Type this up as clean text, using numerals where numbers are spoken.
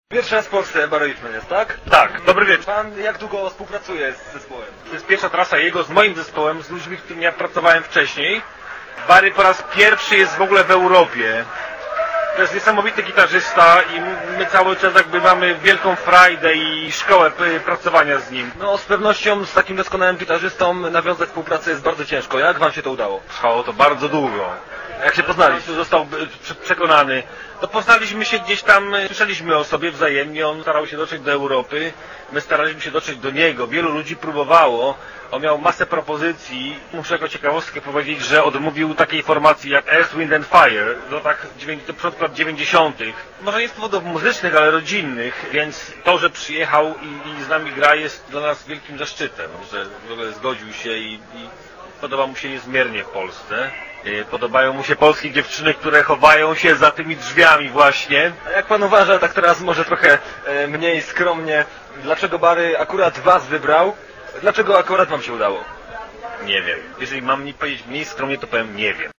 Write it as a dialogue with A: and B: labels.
A: Pierwszy raz w Polsce Barry Whitman jest, tak?
B: Tak, dobry wieczór.
A: Pan jak długo współpracuje z zespołem?
B: To jest pierwsza trasa jego z moim zespołem, z ludźmi, z którymi ja pracowałem wcześniej. Barry po raz pierwszy jest w ogóle w Europie. To jest niesamowity gitarzysta i my cały czas jakby mamy wielką frajdę i szkołę pracowania z nim.
A: No z pewnością z takim doskonałym gitarzystą nawiązać współpracę jest bardzo ciężko. Jak wam się to udało?
B: Trwało to bardzo długo.
A: Jak się poznaliście?
B: Został przekonany. No poznaliśmy się gdzieś tam, słyszeliśmy o sobie wzajemnie, on starał się dotrzeć do Europy, my staraliśmy się dotrzeć do niego, wielu ludzi próbowało, on miał masę propozycji. Muszę jako ciekawostkę powiedzieć, że odmówił takiej formacji jak Earth, Wind and Fire, to tak do początku lat 90. Może nie z powodów muzycznych, ale rodzinnych, więc to, że przyjechał i z nami gra, jest dla nas wielkim zaszczytem, że w ogóle zgodził się i podoba mu się niezmiernie w Polsce. Podobają mu się polskie dziewczyny, które chowają się za tymi drzwiami właśnie.
A: A jak pan uważa, tak teraz może trochę mniej skromnie, dlaczego Barry akurat was wybrał? Dlaczego akurat wam się udało?
B: Nie wiem. Jeżeli mam powiedzieć mniej skromnie, to powiem nie wiem.